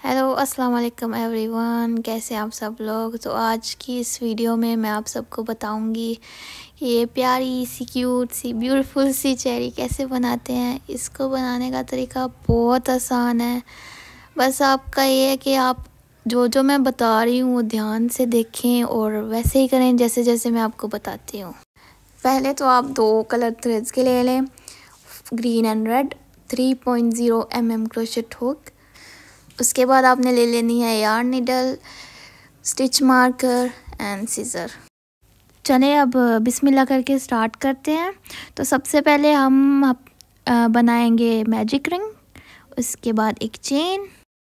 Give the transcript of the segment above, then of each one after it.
Hello अस्सलाम वालेकुम everyone, कैसे आप सब लोग। तो आज की इस वीडियो में मैं आप सबको बताऊंगी कि ये प्यारी सी क्यूट सी ब्यूटीफुल सी चेरी कैसे बनाते हैं। इसको बनाने का तरीका बहुत आसान है। बस आपका ये है कि आप जो जो मैं बता रही हूँ वो ध्यान से देखें और वैसे ही करें जैसे जैसे मैं आपको बताती हूँ। पहले तो आप 2 कलर थ्रेड्स के ले लें, green and red, 3.0 mm crochet hook. उसके बाद आपने ले लेनी है yarn needle, stitch marker and scissor. चलिए अब बिस्मिल्लाह करके स्टार्ट करते हैं। तो सबसे पहले हम बनाएंगे मैजिक रिंग, उसके बाद एक चेन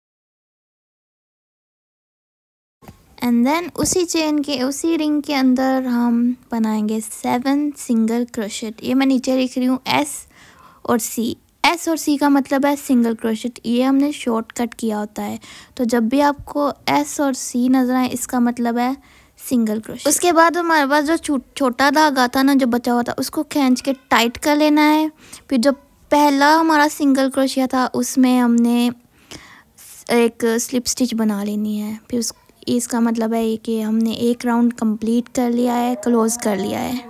एंड देन उसी रिंग के अंदर हम बनाएंगे 7 सिंगल क्रोशेट। ये मैं नीचे लिख रही हूँ एस और सी। एस और सी का मतलब है सिंगल क्रोशेट, ये हमने शॉर्टकट किया होता है। तो जब भी आपको एस और सी नजर आए इसका मतलब है सिंगल क्रोशेट। उसके बाद हमारे पास जो छोटा धागा था ना, जो बचा हुआ था, उसको खींच के टाइट कर लेना है। फिर जो पहला हमारा सिंगल क्रोशिया था उसमें हमने एक स्लिप स्टिच बना लेनी है। फिर इसका मतलब है कि हमने एक राउंड कंप्लीट कर लिया है, क्लोज कर लिया है।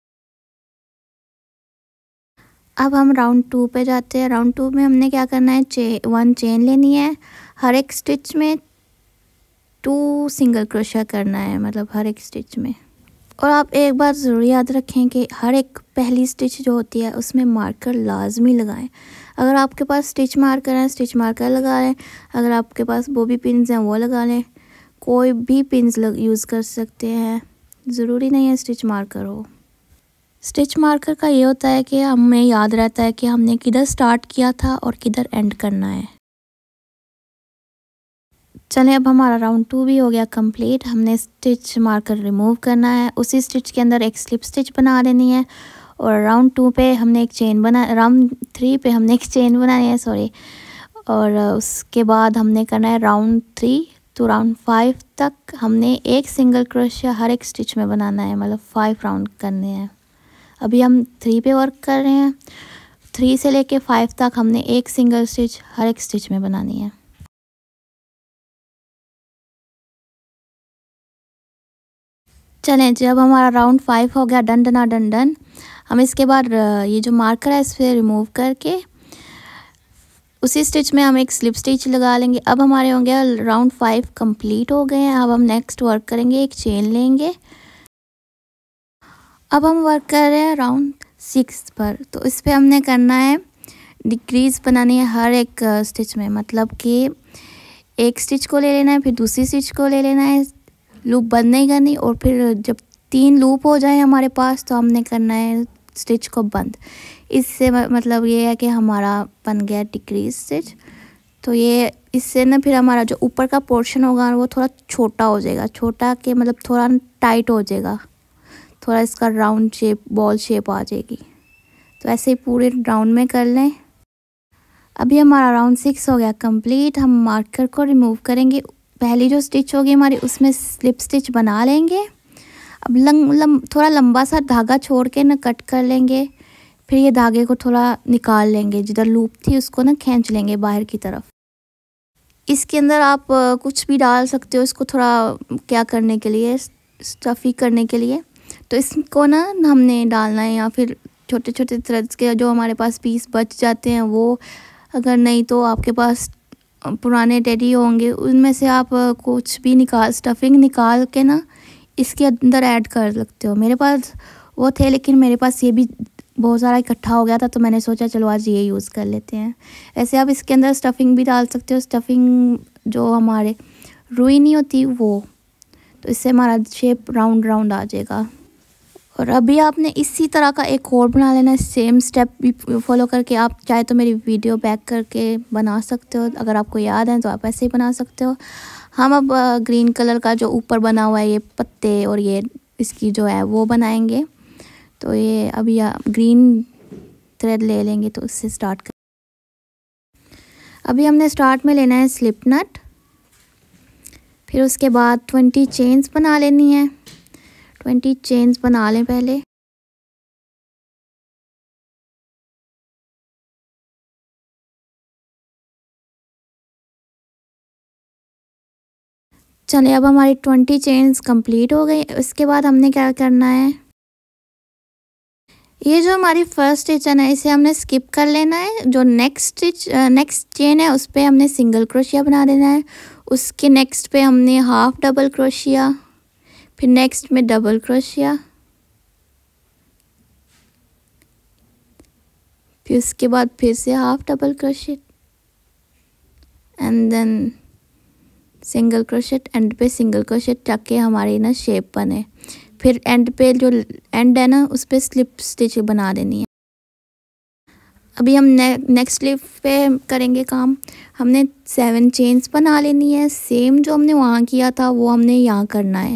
अब हम राउंड 2 पे जाते हैं। राउंड 2 में हमने क्या करना है, 1 चेन लेनी है, हर एक स्टिच में 2 सिंगल क्रोशिया करना है, मतलब हर एक स्टिच में। और आप एक बात ज़रूर याद रखें कि हर एक पहली स्टिच जो होती है उसमें मार्कर लाजमी लगाएं। अगर आपके पास स्टिच मार्कर है, स्टिच मार्कर लगा लें। अगर आपके पास बॉबी पिन्स हैं वो लगा लें। कोई भी पिन्स यूज़ कर सकते हैं, ज़रूरी नहीं है स्टिच मार्कर हो। स्टिच मार्कर का ये होता है कि हमें याद रहता है कि हमने किधर स्टार्ट किया था और किधर एंड करना है। चलें, अब हमारा राउंड 2 भी हो गया कंप्लीट। हमने स्टिच मार्कर रिमूव करना है, उसी स्टिच के अंदर एक स्लिप स्टिच बना देनी है। और राउंड 2 पे हमने एक चेन राउंड 3 पे हमने एक चेन बनानी है, सॉरी। और उसके बाद हमने करना है राउंड 3 तो राउंड 5 तक हमने एक सिंगल क्रोशिया हर एक स्टिच में बनाना है, मतलब 5 राउंड करने हैं। अभी हम 3 पे वर्क कर रहे हैं। 3 से लेके 5 तक हमने एक सिंगल स्टिच हर एक स्टिच में बनानी है। चलें, जब हमारा राउंड 5 हो गया डन डना डन डन, हम इसके बाद ये जो मार्कर है इस पर रिमूव करके उसी स्टिच में हम एक स्लिप स्टिच लगा लेंगे। अब हमारे हो गया राउंड 5 कंप्लीट हो गए हैं। अब हम नेक्स्ट वर्क करेंगे, एक चेन लेंगे। अब हम वर्क कर रहे हैं राउंड 6 पर। तो इस पर हमने करना है डिक्रीज बनानी है हर एक स्टिच में, मतलब कि एक स्टिच को ले लेना है, फिर दूसरी स्टिच को ले लेना है, लूप बंद नहीं करनी। और फिर जब 3 लूप हो जाए हमारे पास तो हमने करना है स्टिच को बंद। इससे मतलब ये है कि हमारा बन गया डिक्रीज स्टिच। तो ये इससे ना फिर हमारा जो ऊपर का पोर्शन होगा वो थोड़ा छोटा हो जाएगा, छोटा के मतलब थोड़ा टाइट हो जाएगा, थोड़ा इसका राउंड शेप बॉल शेप आ जाएगी। तो ऐसे ही पूरे राउंड में कर लें। अभी हमारा राउंड 6 हो गया कंप्लीट। हम मार्कर को रिमूव करेंगे, पहली जो स्टिच होगी हमारी उसमें स्लिप स्टिच बना लेंगे। अब थोड़ा लंबा सा धागा छोड़ के ना कट कर लेंगे। फिर ये धागे को थोड़ा निकाल लेंगे, जिधर लूप थी उसको ना खींच लेंगे बाहर की तरफ। इसके अंदर आप कुछ भी डाल सकते हो, इसको थोड़ा क्या करने के लिए, स्टफ़ी करने के लिए। तो इसको ना हमने डालना है, या फिर छोटे छोटे थ्रेड्स के जो हमारे पास पीस बच जाते हैं वो, अगर नहीं तो आपके पास पुराने टेडी होंगे उनमें से आप कुछ भी स्टफिंग निकाल के ना इसके अंदर ऐड कर सकते हो। मेरे पास वो थे, लेकिन मेरे पास ये भी बहुत सारा इकट्ठा हो गया था तो मैंने सोचा चलो आज ये यूज़ कर लेते हैं। ऐसे आप इसके अंदर स्टफिंग भी डाल सकते हो, स्टफिंग जो हमारे रुई नहीं होती वो, तो इससे हमारा शेप राउंड राउंड आ जाएगा। और अभी आपने इसी तरह का एक और बना लेना है, सेम स्टेप भी फॉलो करके। आप चाहे तो मेरी वीडियो बैक करके बना सकते हो, अगर आपको याद है तो आप ऐसे ही बना सकते हो। हम अब ग्रीन कलर का जो ऊपर बना हुआ है ये पत्ते और ये इसकी जो है वो बनाएंगे। तो ये अभी ग्रीन थ्रेड ले लेंगे तो उससे स्टार्ट कर। अभी हमने स्टार्ट में लेना है स्लिप नट, फिर उसके बाद 20 चेन्स बना लेनी है। 20 चेन्स बना लें पहले। चलिए अब हमारी 20 चेन्स कंप्लीट हो गई। उसके बाद हमने क्या करना है, ये जो हमारी फर्स्ट स्टिच है ना, इसे हमने स्किप कर लेना है। जो नेक्स्ट चेन है उस पे हमने सिंगल क्रोशिया बना देना है। उसके नेक्स्ट पे हमने हाफ डबल क्रोशिया, फिर नेक्स्ट में डबल क्रोशिया, फिर उसके बाद फिर से half double crochet and then single crochet, end पे सिंगल क्रोशेट ताकि हमारी ना शेप बने। फिर एंड पे जो एंड है ना उस पे स्लिप स्टिच बना देनी है। अभी हम नेक्स्ट स्लिप पे करेंगे काम। हमने 7 चेन्स बना लेनी है। सेम जो हमने वहाँ किया था वो हमने यहाँ करना है।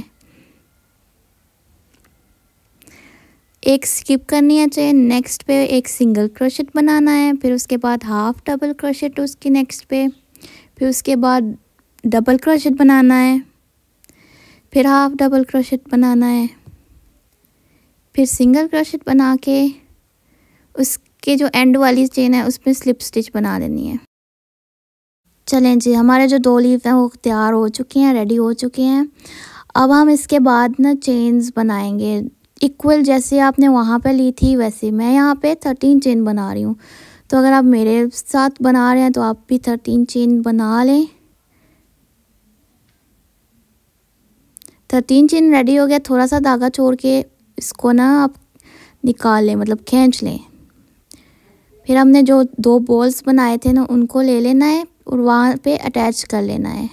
एक स्किप करनी है चेन, नेक्स्ट पे एक सिंगल क्रोशेट बनाना है, फिर उसके बाद हाफ डबल क्रोशेट उसके नेक्स्ट पे, फिर उसके बाद डबल क्रोशेट बनाना है, फिर हाफ डबल क्रोशेट बनाना है, फिर सिंगल क्रोशेट बना के उसके जो एंड वाली चेन है उसमें स्लिप स्टिच बना देनी है। चलें जी, हमारे जो 2 लीफ हैं वो तैयार हो चुके हैं, रेडी हो चुके हैं। अब हम इसके बाद ना चेन्स बनाएंगे इक्वल, जैसे आपने वहाँ पे ली थी वैसे। मैं यहाँ पे 13 चेन बना रही हूँ, तो अगर आप मेरे साथ बना रहे हैं तो आप भी 13 चेन बना लें। 13 चेन रेडी हो गया। थोड़ा सा धागा छोड़ के इसको ना आप निकाल लें, मतलब खींच लें। फिर हमने जो 2 बॉल्स बनाए थे ना उनको ले लेना है और वहाँ पे अटैच कर लेना है।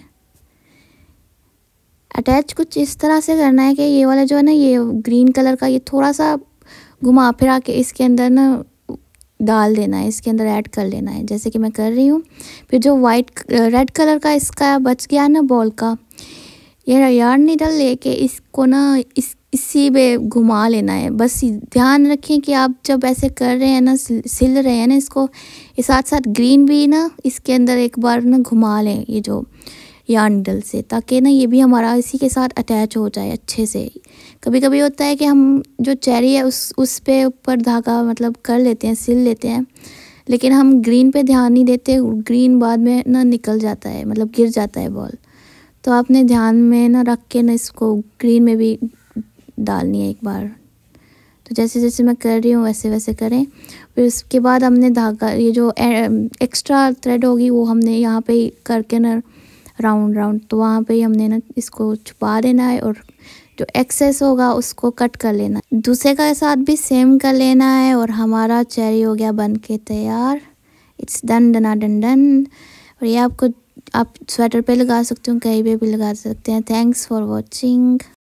अटैच कुछ इस तरह से करना है कि ये वाला जो है ना, ये ग्रीन कलर का, ये थोड़ा सा घुमा फिरा के इसके अंदर ना डाल देना है, इसके अंदर ऐड कर लेना है, जैसे कि मैं कर रही हूँ। फिर जो रेड कलर का इसका बच गया ना बॉल का, ये यार्न नीडल लेके इसको ना इसी में घुमा लेना है। बस ध्यान रखें कि आप जब ऐसे कर रहे हैं ना, सिल रहे हैं ना इसको, ये साथ साथ ग्रीन भी ना इसके अंदर एक बार ना घुमा लें ये जो यार्न नीडल से, ताकि ना ये भी हमारा इसी के साथ अटैच हो जाए अच्छे से। कभी कभी होता है कि हम जो चेरी है उस पे ऊपर धागा मतलब कर लेते हैं, सिल लेते हैं, लेकिन हम ग्रीन पे ध्यान नहीं देते। ग्रीन बाद में ना निकल जाता है, मतलब गिर जाता है बॉल। तो आपने ध्यान में ना रख के ना इसको ग्रीन में भी डालनी है एक बार। तो जैसे जैसे मैं कर रही हूँ वैसे वैसे करें। फिर उसके बाद हमने धागा, ये जो एक्स्ट्रा थ्रेड होगी वो हमने यहाँ पे करके ना राउंड, तो वहाँ पे ही हमने ना इसको छुपा देना है और जो एक्सेस होगा उसको कट कर लेना है। दूसरे का साथ भी सेम कर लेना है और हमारा चेरी हो गया बन के तैयार। इट्स डन डना डन डन। और ये आपको आप स्वेटर पे लगा सकते हो, कहीं पे भी लगा सकते हैं। Thanks for watching.